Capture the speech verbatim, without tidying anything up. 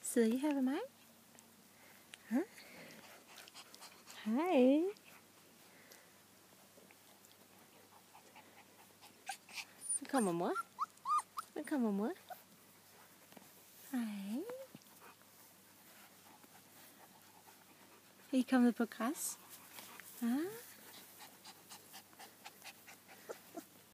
Sidder I her ved mig? Huh? Hej. Så kommer mor. Så kommer mor. Hej. Er I kommet på græs? Ah.